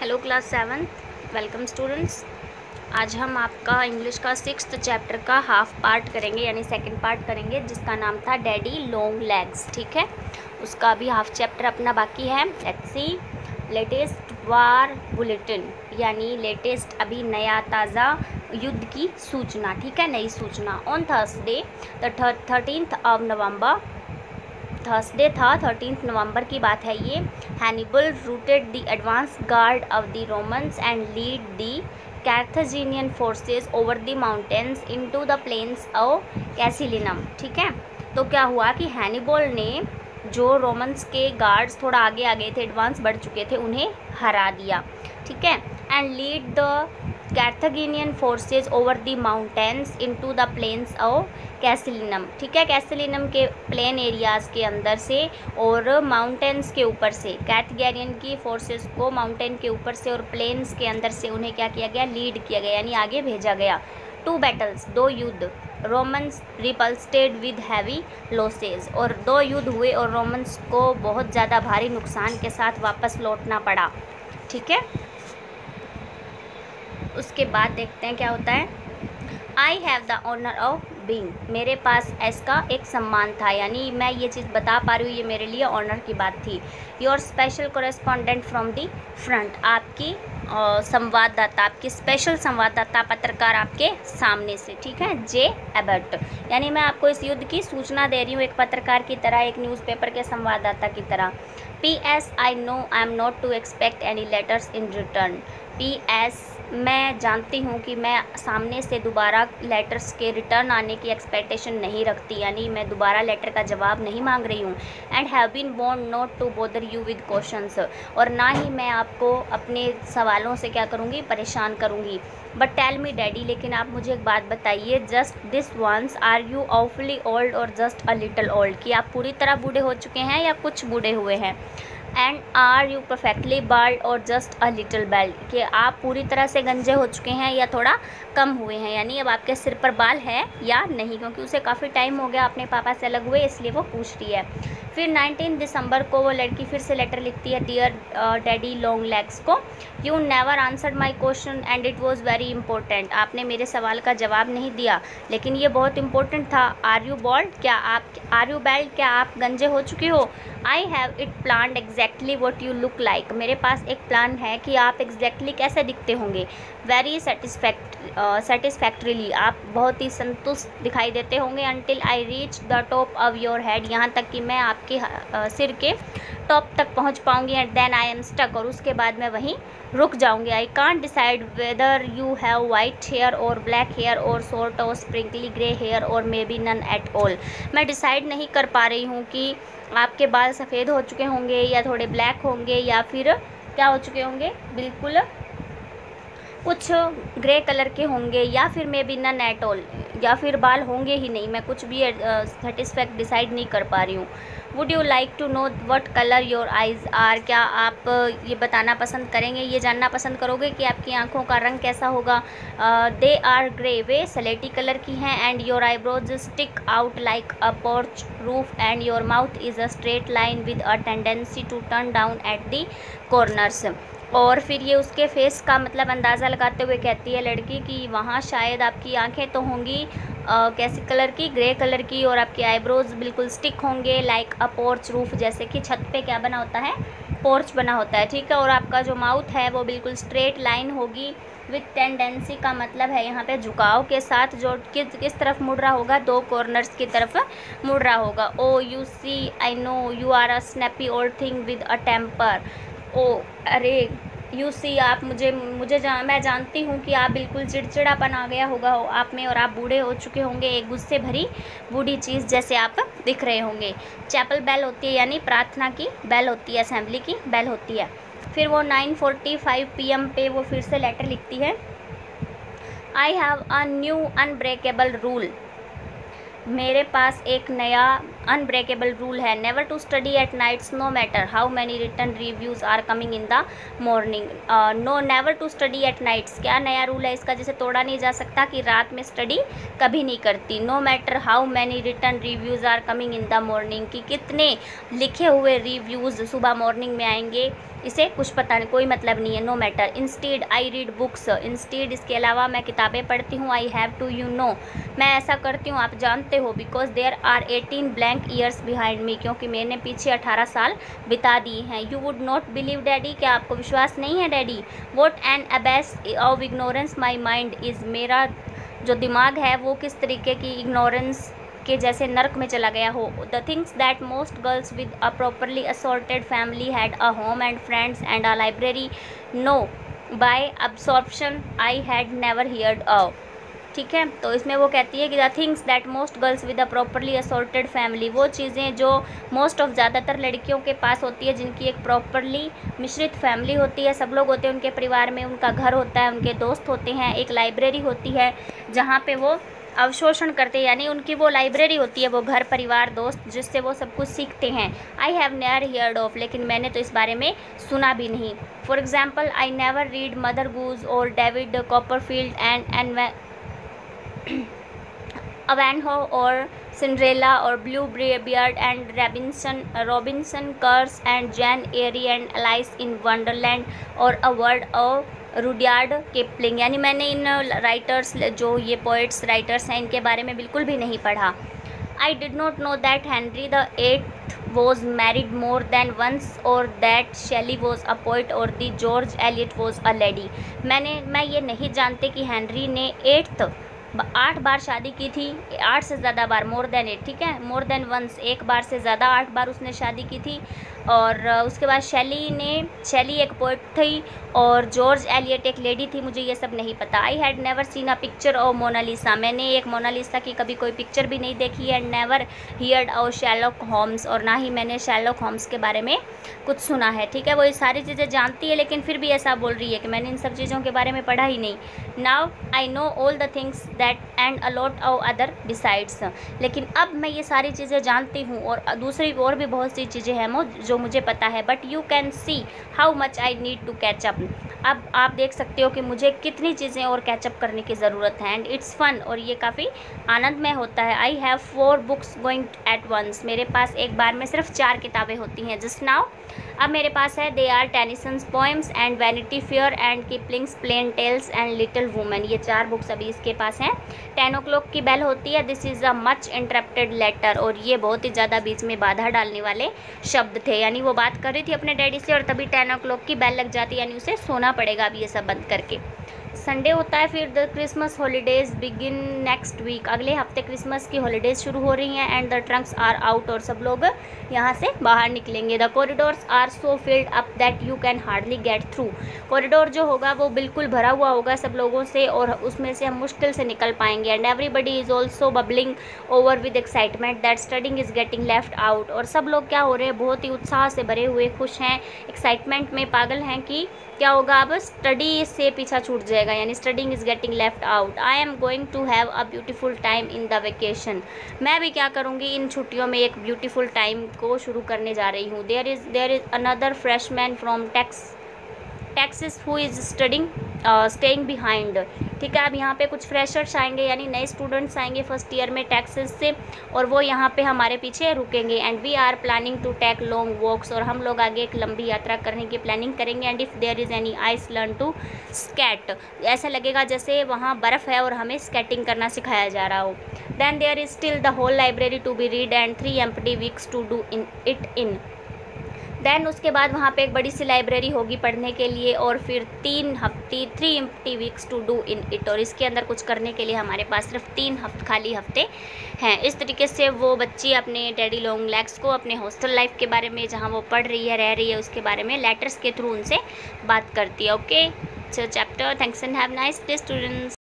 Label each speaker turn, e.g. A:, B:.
A: Hello class 7th welcome students. आज हम आपका इंग्लिश का 6th चैप्टर का हाफ पार्ट करेंगे यानी सेकंड पार्ट करेंगे, जिसका नाम था डैडी लॉन्ग लेग्स। ठीक है, उसका अभी हाफ चैप्टर अपना बाकी है। Let's see latest war bulletin यानी लेटेस्ट अभी नया ताज़ा युद्ध की सूचना। ठीक है, नई सूचना। On Thursday the 13th of November, Thursday था 13 नवंबर की बात है ये। Hannibal routed the advance guard of the Romans and lead the Carthaginian forces over the mountains into the plains of Casilinum. ठीक है, तो क्या हुआ कि हैनिबल ने जो रोमन्स के गार्ड्स थोड़ा आगे आ गए थे, एडवांस बढ़ चुके थे, उन्हें हरा दिया। ठीक है, and lead the Carthaginian forces over the mountains into the plains of Casilinum. ठीक है, कैसिलिनम के प्लेन एरियाज़ के अंदर से और माउंटेन्स के ऊपर से कैर्थेजिनियन की फोर्सेस को माउंटेन के ऊपर से और प्लेन्स के अंदर से उन्हें क्या किया गया, लीड किया गया यानी आगे भेजा गया। 2 बैटल्स, 2 युद्ध, Romans repulsed with heavy losses, और 2 युद्ध हुए और रोमन्स को बहुत ज़्यादा भारी नुकसान के साथ वापस लौटना पड़ा। ठीक है, उसके बाद देखते हैं क्या होता है। I have the honour of being, मेरे पास इसका एक सम्मान था, यानी मैं ये चीज़ बता पा रही हूँ, ये मेरे लिए ऑनर की बात थी। Your special correspondent from the front, आपकी संवाददाता, आपकी स्पेशल संवाददाता पत्रकार आपके सामने से। ठीक है, जे एबर्ट, यानी मैं आपको इस युद्ध की सूचना दे रही हूँ एक पत्रकार की तरह, एक न्यूज़पेपर के संवाददाता की तरह। PS I know I am not to expect any letters in return. PS मैं जानती हूँ कि मैं सामने से दोबारा लेटर्स के रिटर्न आने की एक्सपेक्टेशन नहीं रखती, यानी मैं दोबारा लेटर का जवाब नहीं मांग रही हूँ। And have been warned not to bother you with questions, और ना ही मैं आपको अपने सवालों से क्या करूँगी, परेशान करूँगी। बट टेल मी डैडी, लेकिन आप मुझे एक बात बताइए, just this once are you awfully old और जस्ट अ लिटल ओल्ड, कि आप पूरी तरह बूढ़े हो चुके हैं या कुछ बूढ़े हुए हैं। And are you perfectly bald और जस्ट अ लिटिल बाल्ड, कि आप पूरी तरह से गंजे हो चुके हैं या थोड़ा कम हुए हैं, यानी अब आपके सिर पर बाल है या नहीं, क्योंकि उसे काफ़ी टाइम हो गया अपने पापा से अलग हुए, इसलिए वो पूछ रही है। फिर 19 दिसंबर को वो लड़की फिर से लेटर लिखती है डियर डैडी लॉन्ग लेग्स को। You never answered my question and it was very important, आपने मेरे सवाल का जवाब नहीं दिया, लेकिन ये बहुत इंपॉर्टेंट था। आर यू बॉल्ड, क्या आप आर यू बेल्ड, क्या आप गंजे हो चुके हो। I have it planned exactly what you look like, मेरे पास एक प्लान है कि आप एग्जैक्टली कैसे दिखते होंगे। वेरी सेटिस्फैक्ट्रीली, आप बहुत ही संतुष्ट दिखाई देते होंगे। Until I reach the top of your head, यहाँ तक कि मैं आपके सिर के टॉप तक पहुँच पाऊँगी। And then I am stuck, और उसके बाद मैं वहीं रुक जाऊँगी। I can't decide whether you have white hair और ब्लैक हेयर और शॉर्ट और स्प्रिंकली ग्रे हेयर और maybe none at all, मैं डिसाइड नहीं कर पा रही हूँ कि आपके बाल सफ़ेद हो चुके होंगे या थोड़े ब्लैक होंगे या फिर क्या हो चुके होंगे, बिल्कुल कुछ ग्रे कलर के होंगे, या फिर maybe none at all, या फिर बाल होंगे ही नहीं, मैं कुछ भी सेटिस्फैक्ट डिसाइड नहीं कर पा रही हूँ। Would you like to know what colour your eyes are, क्या आप ये बताना पसंद करेंगे, ये जानना पसंद करोगे कि आपकी आंखों का रंग कैसा होगा। दे आर ग्रे, वे सलेटी कलर की हैं। And your eyebrows stick out like a porch roof and your mouth is a straight line with a tendency to turn down at the corners. और फिर ये उसके फेस का मतलब अंदाज़ा लगाते हुए कहती है लड़की कि वहाँ शायद आपकी आंखें तो होंगी कैसी कलर की, ग्रे कलर की, और आपके आईब्रोज बिल्कुल स्टिक होंगे लाइक अ पोर्च रूफ, जैसे कि छत पे क्या बना होता है, पोर्च बना होता है। ठीक है, और आपका जो माउथ है वो बिल्कुल स्ट्रेट लाइन होगी। विथ टेंडेंसी का मतलब है यहाँ पे झुकाव के साथ, जो किस तरफ मुड़ रहा होगा, 2 कॉर्नर्स की तरफ मुड़ रहा होगा। Oh you see I know you are a snappy old thing with a temper. Oh अरे यू सी, आप मैं जानती हूँ कि आप बिल्कुल चिड़चिड़ापन आ गया होगा आप में, और आप बूढ़े हो चुके होंगे, एक गुस्से भरी बूढ़ी चीज़ जैसे आप दिख रहे होंगे। चैपल बेल होती है, यानी प्रार्थना की बेल होती है, असेंबली की बेल होती है। फिर वो 9:45 PM पे वो फिर से लेटर लिखती है। I have a new unbreakable rule, मेरे पास एक नया अनब्रेकेबल रूल है, never to study at nights no matter how many return reviews are coming in the morning. No, never to study at nights, क्या नया rule है इसका जिसे तोड़ा नहीं जा सकता कि रात में स्टडी कभी नहीं करती। No matter how many return reviews are coming in the morning, कि कितने लिखे हुए रिव्यूज़ सुबह मॉर्निंग में आएंगे इसे कुछ पता नहीं, कोई मतलब नहीं है। No matter, instead I read books, instead इसके अलावा मैं किताबें पढ़ती हूँ। I have to, you know, मैं ऐसा करती हूँ आप जानते हो। Because there are 18 blank years behind me, क्योंकि मैंने पीछे 18 साल बिता दिए हैं। You would not believe daddy, क्या आपको विश्वास नहीं है डैडी। What an abyss of ignorance my mind is, मेरा जो दिमाग है वो किस तरीके की इग्नोरेंस के जैसे नर्क में चला गया हो। The things that most girls with a properly assorted family had a home and friends and a library, know by absorption I had never heard of. ठीक है, तो इसमें वो कहती है कि the things that most girls with a properly assorted family, वो चीज़ें जो मोस्ट ऑफ ज़्यादातर लड़कियों के पास होती है जिनकी एक प्रॉपरली मिश्रित फैमिली होती है, सब लोग होते हैं उनके परिवार में, उनका घर होता है, उनके दोस्त होते हैं, एक लाइब्रेरी होती है जहाँ पे वो अवशोषण करते हैं, यानी उनकी वो लाइब्रेरी होती है, वो घर परिवार दोस्त जिससे वो सब कुछ सीखते हैं। I have never heard of, लेकिन मैंने तो इस बारे में सुना भी नहीं। For example, I never read Mother Goose और डेविड कॉपरफील्ड एंड अवैनहो और सिंड्रेला और Blue Beard and Robinson Crusoe and Jane Eyre and Alice in Wonderland और a word of Rudyard Kipling, यानी मैंने इन राइटर्स, जो ये पोइट्स राइटर्स हैं, इनके बारे में बिल्कुल भी नहीं पढ़ा। I did not know that Henry the 8th was married more than once और that Shelley was a poet और the George Eliot was a lady. मैं ये नहीं जानते कि हेनरी ने 8 बार शादी की थी, 8 से ज़्यादा बार, मोर देन 8, ठीक है, मोर देन वंस, एक बार से ज़्यादा 8 बार उसने शादी की थी। और उसके बाद शेली एक पोइट थी और जॉर्ज एलियट एक लेडी थी, मुझे ये सब नहीं पता। I had never seen a picture of Mona Lisa, मैंने एक मोनालिसा की कभी कोई पिक्चर भी नहीं देखी है। Never heard of Sherlock Holmes, और ना ही मैंने शैर्लक होम्स के बारे में कुछ सुना है। ठीक है, वो ये सारी चीज़ें जानती है लेकिन फिर भी ऐसा बोल रही है कि मैंने इन सब चीज़ों के बारे में पढ़ा ही नहीं। Now I know all the things that and a lot of other besides, लेकिन अब मैं ये सारी चीज़ें जानती हूँ और दूसरी और भी बहुत सी चीज़ें हैं जो मुझे पता है। But you can see how much I need to catch up, अब आप देख सकते हो कि मुझे कितनी चीज़ें और कैचअप करने की ज़रूरत है। एंड इट्स फन, और ये काफ़ी आनंदमय होता है। I have 4 books going at once, मेरे पास एक बार में सिर्फ 4 किताबें होती हैं। जस्ट नाउ, अब मेरे पास है they are Tennyson's poems and Vanity Fair and Kipling's plain tales and little women, ये 4 बुक्स अभी इसके पास हैं। 10 o'clock की बेल होती है, this is a much interrupted letter, और ये बहुत ही ज़्यादा बीच में बाधा डालने वाले शब्द थे, यानी वो बात कर रही थी अपने डैडी से और तभी 10 o'clock की बेल लग जाती, यानी उसे सोना पड़ेगा अब ये सब बंद करके। संडे होता है, फिर the Christmas holidays begin next week, अगले हफ्ते क्रिसमस की हॉलीडेज़ शुरू हो रही हैं। And the trunks are out, और सब लोग यहाँ से बाहर निकलेंगे। The corridors are so filled up that you can hardly get through, corridor जो होगा वो बिल्कुल भरा हुआ होगा सब लोगों से और उसमें से हम मुश्किल से निकल पाएंगे। And everybody is also bubbling over with excitement that studying is getting left out, और सब लोग क्या हो रहे हैं, बहुत ही उत्साह से भरे हुए, खुश हैं, एक्साइटमेंट में पागल हैं कि क्या होगा, अब स्टडी से पीछा छूट जाएगा, यानी studying is getting left out. I am going to have a beautiful time in the vacation, मैं भी क्या करूँगी इन छुट्टियों में एक ब्यूटीफुल टाइम को शुरू करने जा रही हूँ। There is another freshman from Texas who is staying behind, ठीक है। अब यहाँ पे कुछ फ्रेशर्स आएंगे, यानी नए स्टूडेंट्स आएंगे फर्स्ट ईयर में टेक्सास से, और वो यहाँ पे हमारे पीछे रुकेंगे। And we are planning to take long walks, और हम लोग आगे एक लंबी यात्रा करने की प्लानिंग करेंगे। And if there is any ice learn to skate, ऐसा लगेगा जैसे वहाँ बर्फ़ है और हमें स्केटिंग करना सिखाया जा रहा हो। Then there is still the whole library to be read and 3 empty weeks to do in then उसके बाद वहाँ पे एक बड़ी सी लाइब्रेरी होगी पढ़ने के लिए, और फिर 3 empty weeks to do in it, और इसके अंदर कुछ करने के लिए हमारे पास सिर्फ 3 खाली हफ्ते हैं। इस तरीके से वो बच्ची अपने डैडी लॉन्ग लेग्स को अपने हॉस्टल लाइफ के बारे में, जहाँ वो पढ़ रही है, रह रही है, उसके बारे में लेटर्स के थ्रू उनसे बात करती है। Okay, so chapter, thanks and have nice day students.